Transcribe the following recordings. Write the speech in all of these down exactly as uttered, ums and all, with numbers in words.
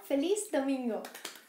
¡Feliz domingo!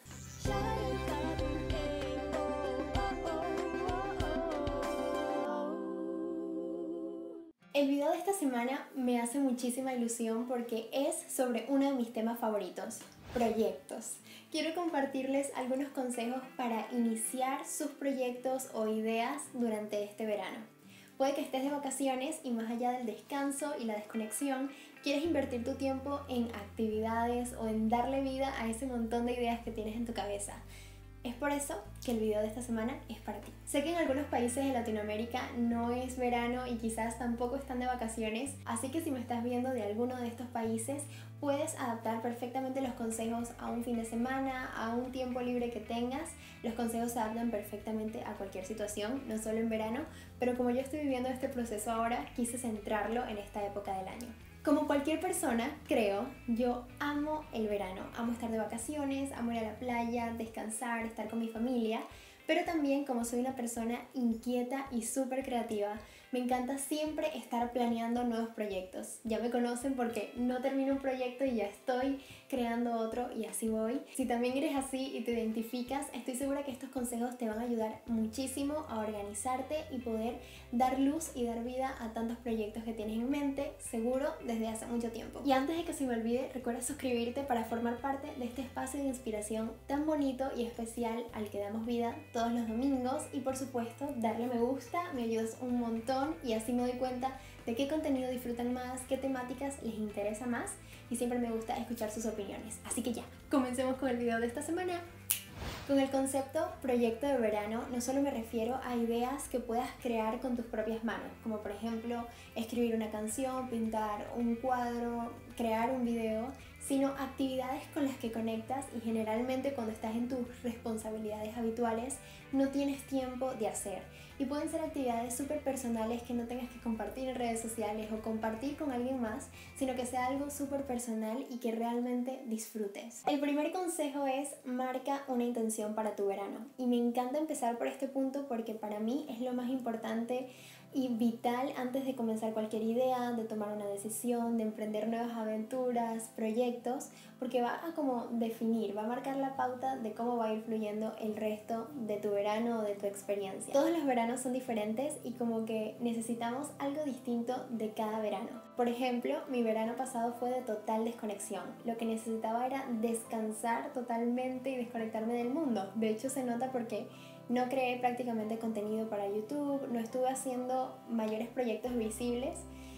El video de esta semana me hace muchísima ilusión porque es sobre uno de mis temas favoritos, proyectos. Quiero compartirles algunos consejos para iniciar sus proyectos o ideas durante este verano. Puede que estés de vacaciones y más allá del descanso y la desconexión, quieres invertir tu tiempo en actividades o en darle vida a ese montón de ideas que tienes en tu cabeza. Es por eso que el video de esta semana es para ti. Sé que en algunos países de Latinoamérica no es verano y quizás tampoco están de vacaciones, así que si me estás viendo de alguno de estos países, puedes adaptar perfectamente los consejos a un fin de semana, a un tiempo libre que tengas. Los consejos se adaptan perfectamente a cualquier situación, no solo en verano, pero como yo estoy viviendo este proceso ahora, quise centrarlo en esta época del año. Como cualquier persona, creo, yo amo el verano, amo estar de vacaciones, amo ir a la playa, descansar, estar con mi familia, pero también como soy una persona inquieta y súper creativa, me encanta siempre estar planeando nuevos proyectos. Ya me conocen porque no termino un proyecto y ya estoy creando otro y así voy. Si también eres así y te identificas, estoy segura que estos consejos te van a ayudar muchísimo a organizarte y poder dar luz y dar vida a tantos proyectos que tienes en mente, seguro desde hace mucho tiempo. Y antes de que se me olvide, recuerda suscribirte para formar parte de este espacio de inspiración tan bonito y especial al que damos vida todos los domingos, y por supuesto darle me gusta, me ayudas un montón y así me doy cuenta de qué contenido disfrutan más, qué temáticas les interesa más, y siempre me gusta escuchar sus opiniones. Así que ya, comencemos con el video de esta semana. Con el concepto proyecto de verano no solo me refiero a ideas que puedas crear con tus propias manos, como por ejemplo escribir una canción, pintar un cuadro, crear un video, sino actividades con las que conectas y generalmente cuando estás en tus responsabilidades habituales no tienes tiempo de hacer. Y pueden ser actividades súper personales que no tengas que compartir en redes sociales o compartir con alguien más, sino que sea algo súper personal y que realmente disfrutes. El primer consejo es: marca una intención para tu verano. Y me encanta empezar por este punto porque para mí es lo más importante y vital antes de comenzar cualquier idea, de tomar una decisión, de emprender nuevas aventuras, proyectos, porque va a como definir, va a marcar la pauta de cómo va a ir fluyendo el resto de tu verano o de tu experiencia. Todos los veranos son diferentes y como que necesitamos algo distinto de cada verano. Por ejemplo, mi verano pasado fue de total desconexión. Lo que necesitaba era descansar totalmente y desconectarme del mundo. De hecho se nota porque no creé prácticamente contenido para YouTube, no estuve haciendo mayores proyectos visibles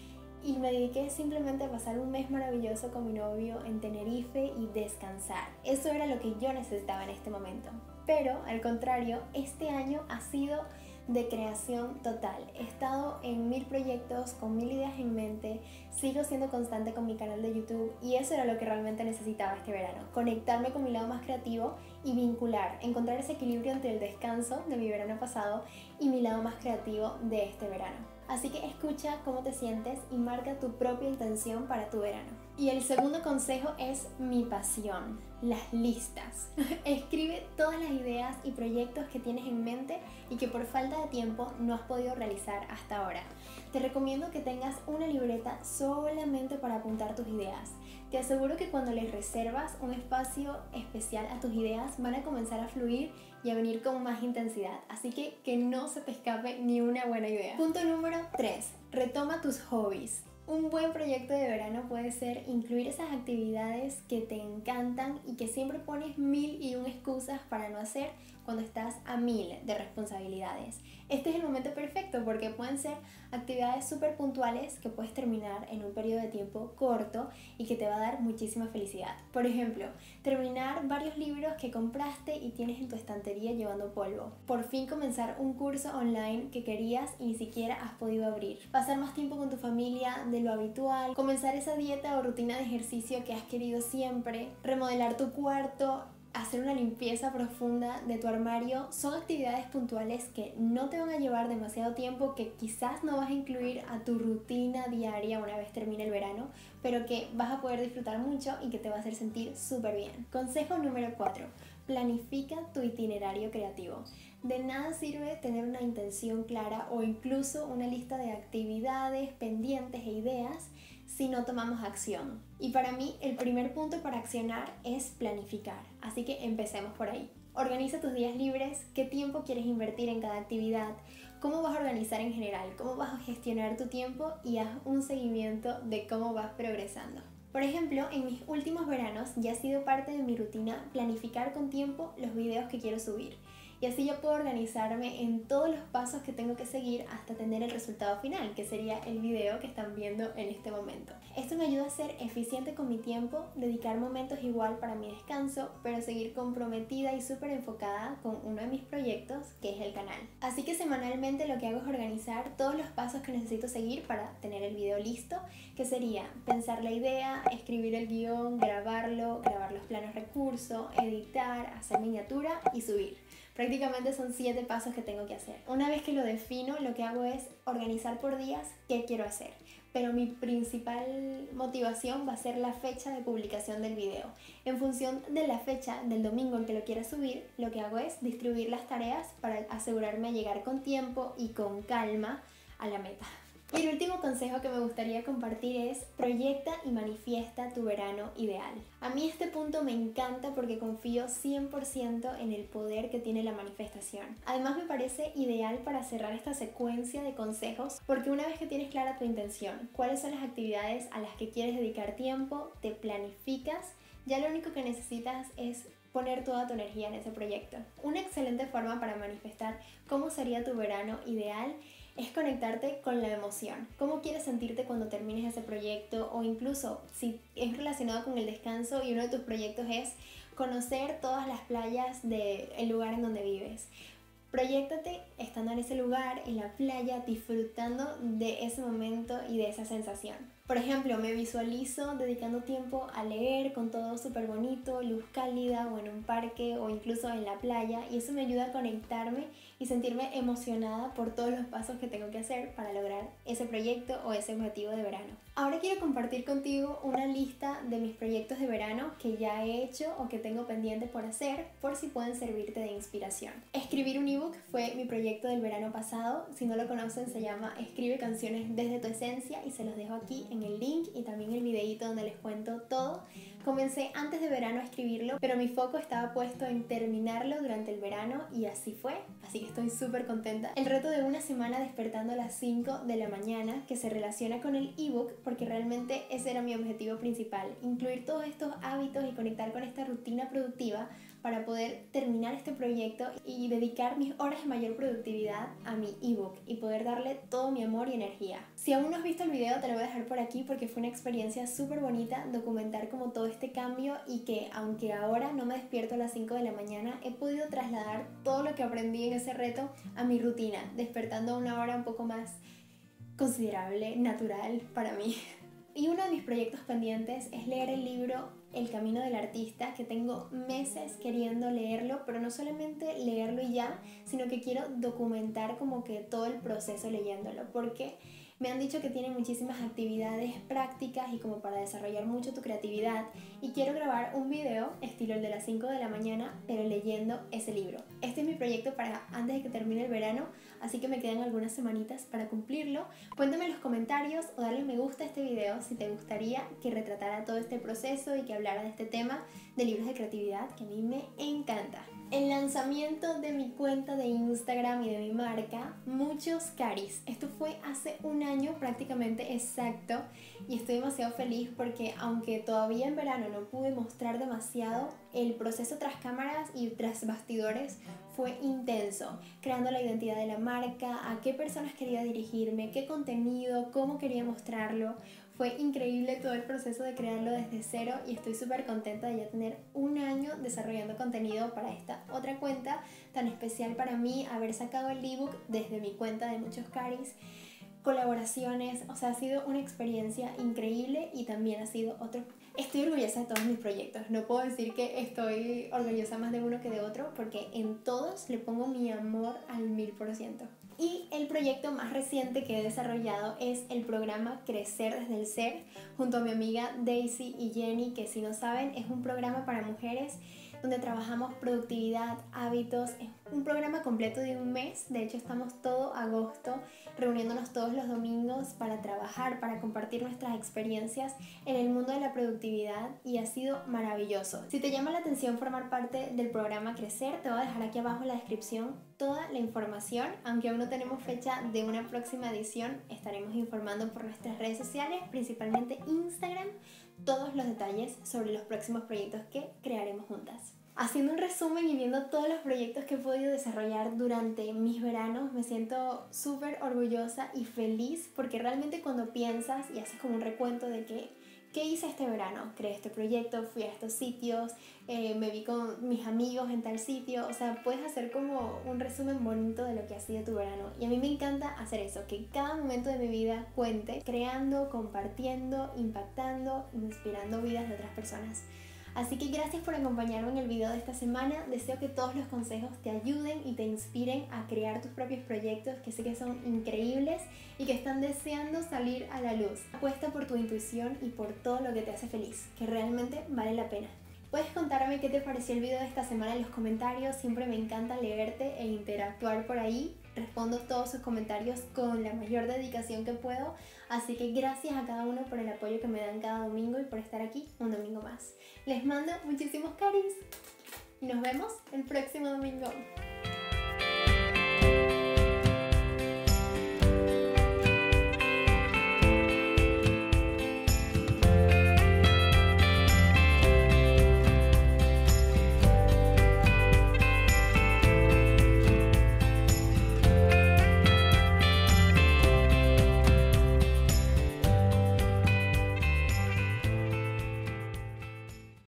y me dediqué simplemente a pasar un mes maravilloso con mi novio en Tenerife y descansar. Eso era lo que yo necesitaba en este momento. Pero, al contrario, este año ha sido de creación total. He estado en mil proyectos, con mil ideas en mente, sigo siendo constante con mi canal de YouTube y eso era lo que realmente necesitaba este verano. Conectarme con mi lado más creativo y vincular, encontrar ese equilibrio entre el descanso de mi verano pasado y mi lado más creativo de este verano. Así que escucha cómo te sientes y marca tu propia intención para tu verano. Y el segundo consejo es mi pasión, las listas. Escribe todas las ideas y proyectos que tienes en mente y que por falta de tiempo no has podido realizar hasta ahora. Te recomiendo que tengas una libreta solamente para apuntar tus ideas. Te aseguro que cuando les reservas un espacio especial a tus ideas van a comenzar a fluir y a venir con más intensidad. Así que que no se te escape ni una buena idea. Punto número tres. Retoma tus hobbies. Un buen proyecto de verano puede ser incluir esas actividades que te encantan y que siempre pones mil y un excusas para no hacer cuando estás a mil de responsabilidades. Este es el momento perfecto porque pueden ser actividades súper puntuales que puedes terminar en un periodo de tiempo corto y que te va a dar muchísima felicidad. Por ejemplo, terminar varios libros que compraste y tienes en tu estantería llevando polvo. Por fin comenzar un curso online que querías y ni siquiera has podido abrir. Pasar más tiempo con tu familia de lo habitual. Comenzar esa dieta o rutina de ejercicio que has querido siempre. Remodelar tu cuarto. Hacer una limpieza profunda de tu armario. Son actividades puntuales que no te van a llevar demasiado tiempo, que quizás no vas a incluir a tu rutina diaria una vez termine el verano, pero que vas a poder disfrutar mucho y que te va a hacer sentir súper bien. Consejo número cuatro. Planifica tu itinerario creativo. De nada sirve tener una intención clara o incluso una lista de actividades, pendientes e ideas si no tomamos acción. Y para mí el primer punto para accionar es planificar, así que empecemos por ahí. Organiza tus días libres, qué tiempo quieres invertir en cada actividad, cómo vas a organizar en general, cómo vas a gestionar tu tiempo y haz un seguimiento de cómo vas progresando. Por ejemplo, en mis últimos veranos ya ha sido parte de mi rutina planificar con tiempo los videos que quiero subir. Y así yo puedo organizarme en todos los pasos que tengo que seguir hasta tener el resultado final, que sería el video que están viendo en este momento. Esto me ayuda a ser eficiente con mi tiempo, dedicar momentos igual para mi descanso, pero seguir comprometida y súper enfocada con uno de mis proyectos, que es el canal. Así que semanalmente lo que hago es organizar todos los pasos que necesito seguir para tener el video listo, que sería pensar la idea, escribir el guión, grabarlo, grabar los planos recursos, editar, hacer miniatura y subir. Prácticamente son siete pasos que tengo que hacer. Una vez que lo defino, lo que hago es organizar por días qué quiero hacer. Pero mi principal motivación va a ser la fecha de publicación del video. En función de la fecha del domingo en que lo quiera subir, lo que hago es distribuir las tareas para asegurarme de llegar con tiempo y con calma a la meta. Y el último consejo que me gustaría compartir es proyecta y manifiesta tu verano ideal. A mí este punto me encanta porque confío cien por ciento en el poder que tiene la manifestación. Además me parece ideal para cerrar esta secuencia de consejos porque una vez que tienes clara tu intención, cuáles son las actividades a las que quieres dedicar tiempo, te planificas, ya lo único que necesitas es poner toda tu energía en ese proyecto. Una excelente forma para manifestar cómo sería tu verano ideal es conectarte con la emoción. ¿Cómo quieres sentirte cuando termines ese proyecto? O incluso si es relacionado con el descanso y uno de tus proyectos es conocer todas las playas del lugar en donde vives. Proyéctate estando en ese lugar, en la playa, disfrutando de ese momento y de esa sensación. Por ejemplo, me visualizo dedicando tiempo a leer con todo súper bonito, luz cálida o en un parque o incluso en la playa, y eso me ayuda a conectarme y sentirme emocionada por todos los pasos que tengo que hacer para lograr ese proyecto o ese objetivo de verano. Ahora quiero compartir contigo una lista de mis proyectos de verano que ya he hecho o que tengo pendiente por hacer, por si pueden servirte de inspiración. Escribir un ebook fue mi proyecto del verano pasado. Si no lo conocen, se llama Escribe canciones desde tu esencia y se los dejo aquí en el link y también el videito donde les cuento todo. Comencé antes de verano a escribirlo, pero mi foco estaba puesto en terminarlo durante el verano y así fue, así que estoy súper contenta. El reto de una semana despertando a las cinco de la mañana, que se relaciona con el ebook porque realmente ese era mi objetivo principal, incluir todos estos hábitos y conectar con esta rutina productiva para poder terminar este proyecto y dedicar mis horas de mayor productividad a mi ebook y poder darle todo mi amor y energía. Si aún no has visto el video, te lo voy a dejar por aquí porque fue una experiencia súper bonita documentar como todo este cambio, y que aunque ahora no me despierto a las cinco de la mañana, he podido trasladar todo lo que aprendí en ese reto a mi rutina, despertando a una hora un poco más considerable, natural para mí. Y uno de mis proyectos pendientes es leer el libro El Camino del Artista, que tengo meses queriendo leerlo, pero no solamente leerlo y ya, sino que quiero documentar como que todo el proceso leyéndolo, porque me han dicho que tiene muchísimas actividades prácticas y como para desarrollar mucho tu creatividad, y quiero grabar un video estilo el de las cinco de la mañana, pero leyendo ese libro. Este es mi proyecto para antes de que termine el verano, así que me quedan algunas semanitas para cumplirlo. Cuéntame en los comentarios o dale me gusta a este video si te gustaría que retratara todo este proceso y que hablara de este tema de libros de creatividad que a mí me encanta. El lanzamiento de mi cuenta de Instagram y de mi marca, Muchos Caris. Esto fue hace un año prácticamente exacto y estoy demasiado feliz porque aunque todavía en verano no pude mostrar demasiado, el proceso tras cámaras y tras bastidores fue intenso, creando la identidad de la marca, a qué personas quería dirigirme, qué contenido, cómo quería mostrarlo. Fue increíble todo el proceso de crearlo desde cero y estoy súper contenta de ya tener un año desarrollando contenido para esta otra cuenta tan especial para mí, haber sacado el ebook desde mi cuenta de Muchos Caris, colaboraciones, o sea, ha sido una experiencia increíble y también ha sido otro. Estoy orgullosa de todos mis proyectos, no puedo decir que estoy orgullosa más de uno que de otro porque en todos le pongo mi amor al mil por ciento. Y el proyecto más reciente que he desarrollado es el programa Crecer desde el Ser, junto a mi amiga Daisy y Jenny, que si no saben es un programa para mujeres donde trabajamos productividad, hábitos, un programa completo de un mes. De hecho, estamos todo agosto reuniéndonos todos los domingos para trabajar, para compartir nuestras experiencias en el mundo de la productividad y ha sido maravilloso. Si te llama la atención formar parte del programa Crecer, te voy a dejar aquí abajo en la descripción toda la información. Aunque aún no tenemos fecha de una próxima edición, estaremos informando por nuestras redes sociales, principalmente Instagram, todos los detalles sobre los próximos proyectos que crearemos juntas. Haciendo un resumen y viendo todos los proyectos que he podido desarrollar durante mis veranos, me siento súper orgullosa y feliz porque realmente cuando piensas y haces como un recuento de que ¿qué hice este verano? Creé este proyecto, fui a estos sitios, eh, me vi con mis amigos en tal sitio. O sea, puedes hacer como un resumen bonito de lo que ha sido tu verano. Y a mí me encanta hacer eso, que cada momento de mi vida cuente, creando, compartiendo, impactando, inspirando vidas de otras personas. Así que gracias por acompañarme en el video de esta semana. Deseo que todos los consejos te ayuden y te inspiren a crear tus propios proyectos, que sé que son increíbles y que están deseando salir a la luz. Apuesta por tu intuición y por todo lo que te hace feliz, que realmente vale la pena. Puedes contarme qué te pareció el video de esta semana en los comentarios. Siempre me encanta leerte e interactuar por ahí. Respondo todos sus comentarios con la mayor dedicación que puedo. Así que gracias a cada uno por el apoyo que me dan cada domingo y por estar aquí un domingo más. Les mando muchísimos caris y nos vemos el próximo domingo.